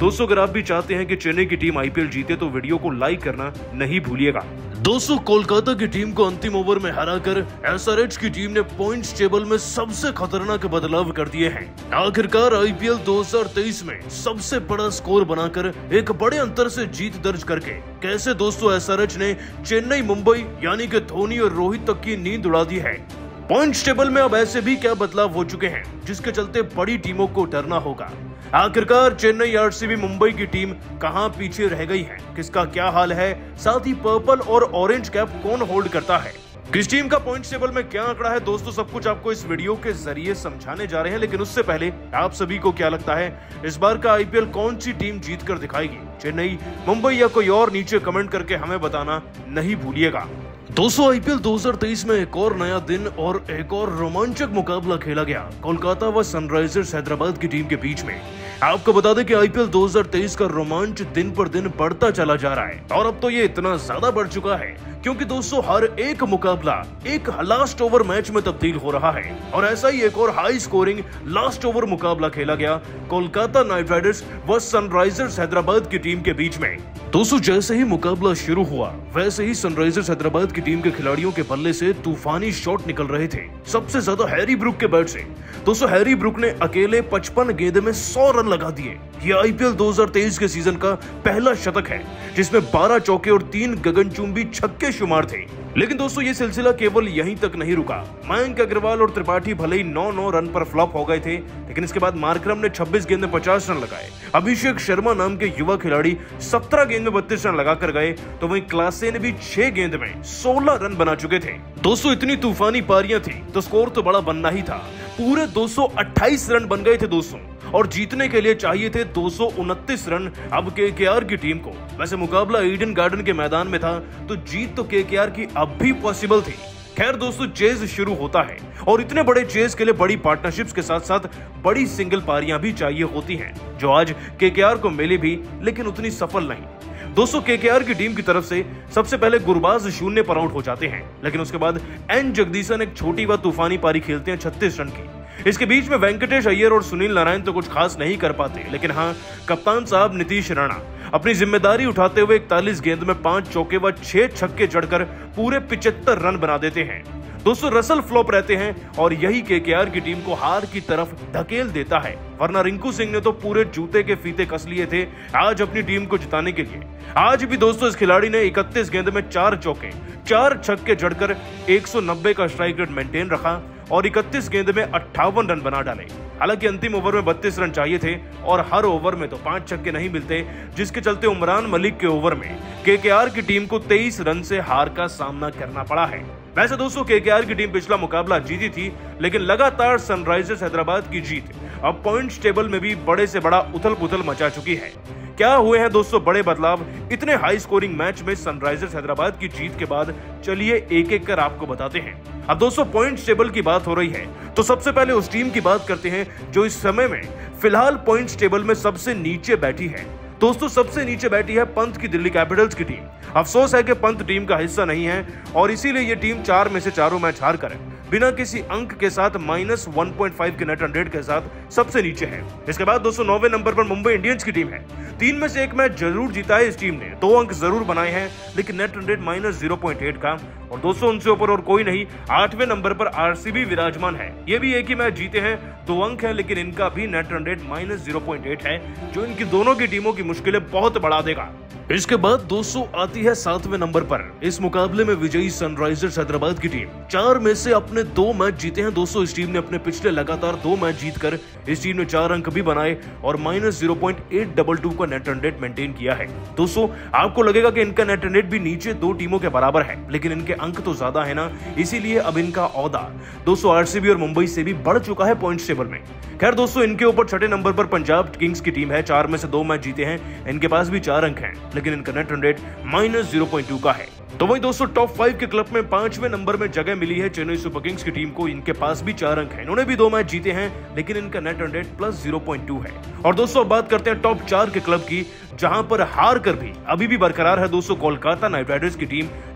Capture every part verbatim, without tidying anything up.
दोस्तों अगर आप भी चाहते हैं कि चेन्नई की टीम आईपीएल जीते तो वीडियो को लाइक करना नहीं भूलिएगा। दोस्तों कोलकाता की टीम को अंतिम ओवर में हराकर एसआरएच की टीम ने पॉइंट्स टेबल में सबसे खतरनाक बदलाव कर दिए हैं। आखिरकार आईपीएल दो हज़ार तेईस में सबसे बड़ा स्कोर बनाकर एक बड़े अंतर से जीत दर्ज करके कैसे दोस्तों एसआरएच ने चेन्नई मुंबई यानी कि धोनी और रोहित तक की नींद उड़ा दी है। पॉइंट्स टेबल में अब ऐसे भी क्या बदलाव हो चुके हैं जिसके चलते बड़ी टीमों को डरना होगा। आखिरकार चेन्नई आरसीबी मुंबई की टीम कहां पीछे रह गई है, किसका क्या हाल है, साथ ही पर्पल और ऑरेंज कैप कौन होल्ड करता है, किस टीम का पॉइंट्स टेबल में क्या आंकड़ा है, दोस्तों सब कुछ आपको इस वीडियो के जरिए समझाने जा रहे हैं। लेकिन उससे पहले आप सभी को क्या लगता है इस बार का आईपीएल कौन सी टीम जीत कर दिखाएगी, चेन्नई मुंबई या कोई और, नीचे कमेंट करके हमें बताना नहीं भूलिएगा। दोस्तों आईपीएल दो हज़ार तेईस में एक और नया दिन और एक और रोमांचक मुकाबला खेला गया कोलकाता व सनराइजर्स हैदराबाद की टीम के बीच में। आपको बता दें कि आईपीएल दो हज़ार तेईस का रोमांच दिन पर दिन बढ़ता चला जा रहा है और अब तो ये इतना ज्यादा बढ़ चुका है क्योंकि दोस्तों हर एक मुकाबला एक लास्ट ओवर मैच में तब्दील हो रहा है और ऐसा ही एक और हाई स्कोरिंग लास्ट ओवर मुकाबला खेला गया कोलकाता नाइट राइडर्स व सनराइजर्स हैदराबाद की टीम के बीच में। दोस्तों जैसे ही मुकाबला शुरू हुआ वैसे ही सनराइजर्स हैदराबाद की टीम के खिलाड़ियों के बल्ले से तूफानी शॉट निकल रहे थे, सबसे ज्यादा हैरी ब्रूक के बैट से। दोस्तों हैरी ब्रूक ने अकेले पचपन गेंद में सौ रन लगा दिए। ये आईपीएल दो हज़ार तेईस के सीजन का पहला शतक है जिसमें बारह चौके और तीन गगनचुंबी छक्के शुमार थे। लेकिन दोस्तों ये सिलसिला केवल यहीं तक नहीं रुका। मयंक अग्रवाल और त्रिपाठी भले ही नौ नौ रन पर फ्लॉप हो गए थे, लेकिन इसके बाद मार्करम ने छब्बीस गेंद में पचास रन लगाए। अभिषेक शर्मा नाम के युवा खिलाड़ी सत्रह गेंद में बत्तीस रन लगाकर गए, तो वहीं क्लासे ने भी छह गेंद में सोलह रन बना चुके थे। दोस्तों इतनी तूफानी पारियां थी तो स्कोर तो बड़ा बनना ही था। पूरे दो सौ अट्ठाईस रन बन गए थे दोस्तों और जीतने के लिए चाहिए थे दो सौ उनतीस रन अब केकेआर की टीम को। वैसे मुकाबला ईडन गार्डन के मैदान में था तो जीत तो केकेआर की अब भी पॉसिबल थी। खैर दोस्तों चेज शुरू होता है और इतने बड़े चेज के लिए बड़ी पार्टनरशिप्स के साथ साथ बड़ी सिंगल पारियां भी चाहिए होती हैं, जो आज केकेआर को मिली भी लेकिन उतनी सफल नहीं। दोस्तों केकेआर की टीम की तरफ से सबसे पहले गुरबाज शून्य पर आउट हो जाते हैं, लेकिन उसके बाद एन जगदीशन एक छोटी व तूफानी पारी खेलते हैं छत्तीस रन की। इसके बीच में वेंकटेश अय्यर और सुनील नारायण तो कुछ खास नहीं कर पाते, लेकिन हाँ कप्तान साहब नीतीश राणा अपनी जिम्मेदारी उठाते हुए इकतालीस गेंद में पांच चौके व छह छक्के जड़कर पूरे पिचहत्तर रन बना देते हैं। दोस्तों रसल फ्लॉप रहते हैं और यही केकेआर की टीम को हार की तरफ धकेल देता है, वरना रिंकू सिंह ने तो पूरे जूते के फीते कस लिए थे आज अपनी टीम को जिताने के लिए। आज भी दोस्तों इस खिलाड़ी ने इकतीस गेंद में चार चौके चार छक्के जड़कर एक सौ नब्बे का स्ट्राइक रेट मेंटेन रखा और इकतीस गेंद में अट्ठावन रन बना डाले। हालांकि अंतिम ओवर में बत्तीस रन चाहिए थे और हर ओवर में तो पांच छक्के नहीं मिलते, जिसके चलते उमरान मलिक के ओवर में केकेआर की टीम को तेईस रन से हार का सामना करना पड़ा है। वैसे दोस्तों केकेआर की टीम पिछला मुकाबला जीती थी, लेकिन लगातार सनराइजर्स हैदराबाद की जीत अब पॉइंट्स टेबल में भी बड़े से बड़ा उथल पुथल मचा चुकी है। क्या हुए हैं दोस्तों बड़े बदलाव इतने हाई स्कोरिंग मैच में सनराइजर्स हैदराबाद की जीत के बाद, चलिए एक एक कर आपको बताते हैं। अब दोस्तों पॉइंट्स टेबल की बात हो रही है तो सबसे पहले उस टीम की बात करते हैं जो इस समय में फिलहाल पॉइंट्स टेबल में सबसे नीचे बैठी है। दोस्तों सबसे नीचे बैठी है पंत की दिल्ली कैपिटल्स की टीम। अफसोस है कि पंत टीम का हिस्सा नहीं है और इसीलिए ये टीम चार में से चारों मैच हार कर बिना किसी अंक के साथ माइनस वन पॉइंट फाइव के नेट रन रेट के साथ सबसे नीचे है। इसके बाद दोस्तों नौवे नंबर पर मुंबई इंडियंस की टीम है। तीन में से एक मैच जरूर जीता है इस टीम ने, दो अंक जरूर बनाए हैं लेकिन net run rate minus zero point eight का। और दोस्तों उनसे ऊपर और कोई नहीं, आठवें नंबर पर आरसीबी विराजमान है। ये भी एक ही मैच जीते हैं, दो अंक है, लेकिन इनका भी net run rate minus zero point eight है, जो इनकी दोनों की टीमों की मुश्किलें बहुत बढ़ा देगा। इसके बाद दोस्तों आती है सातवें नंबर पर इस मुकाबले में विजयी सनराइजर्स हैदराबाद की टीम। चार में से अपने दो मैच जीते हैं दोस्तों इस टीम ने, अपने पिछले लगातार दो मैच जीतकर इस टीम ने चार अंक भी बनाए और minus zero point eight double two का नेट रन रेट मेंटेन किया है। दोस्तों आपको लगेगा कि इनका नेट रन रेट भी नीचे दो टीमों के बराबर है, लेकिन इनके अंक तो ज्यादा है ना, इसीलिए अब इनका औहदा दोस्तों आरसीबी और मुंबई से भी बढ़ चुका है पॉइंट्स टेबल में। खैर दोस्तों इनके ऊपर छठे नंबर पर पंजाब किंग्स की टीम है। चार में से दो मैच जीते हैं, इनके पास भी चार अंक हैं, लेकिन इनका net run rate minus zero point two का है। तो वही दोस्तों टॉप फाइव के क्लब में पांचवें नंबर में जगह मिली है चेन्नई सुपर किंग्स की टीम को। इनके पास भी चार अंक हैं, इन्होंने भी दो मैच जीते हैं, लेकिन इनका net run rate plus zero point two है। और दोस्तों अब बात करते हैं टॉप चार के क्लब की, जहां पर हार कर भी अभी भी बरकरार है दोस्तों कोलकाता नाइट राइडर्स की टीम।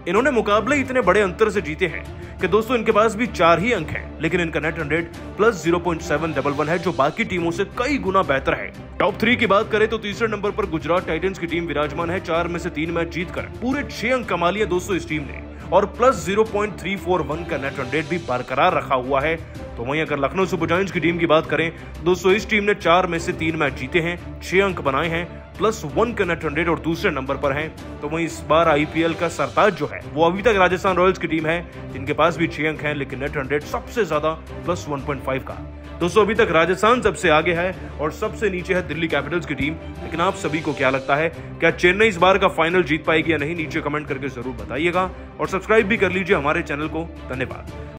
इन्होंने मुकाबले इतने बड़े अंतर से जीते हैं कि दोस्तों इनके पास भी चार ही अंक हैं, लेकिन इनका net run rate plus zero point seven one one है, जो बाकी टीमों से कई गुना बेहतर है। टॉप थ्री की बात करें तो तीसरे नंबर पर गुजरात टाइटंस की टीम विराजमान है। चार में से तीन मैच जीतकर पूरे छह अंक कमा लिए दोस्तों इस टीम ने, और plus zero point three four one का नेट रन रेट भी बरकरार रखा हुआ है। तो वहीं अगर लखनऊ सुपर जायंट्स की टीम की बात करें दोस्तों, इस टीम ने चार में से तीन मैच जीते हैं, छह अंक बनाए हैं, प्लस वन का नेट रन रेट और दूसरे नंबर पर है। तो वहीं इस बार आईपीएल का सरताज जो है वो अभी तक राजस्थान रॉयल्स की टीम है, जिनके पास भी छह अंक हैं, लेकिन नेट रन रेट सबसे ज्यादा प्लस वन पॉइंट फाइव का। दोस्तों अभी तक राजस्थान सबसे आगे है और सबसे नीचे है दिल्ली कैपिटल्स की टीम। लेकिन आप सभी को क्या लगता है, क्या चेन्नई इस बार का फाइनल जीत पाएगी या नहीं? नीचे कमेंट करके जरूर बताइएगा और सब्सक्राइब भी कर लीजिए हमारे चैनल को। धन्यवाद।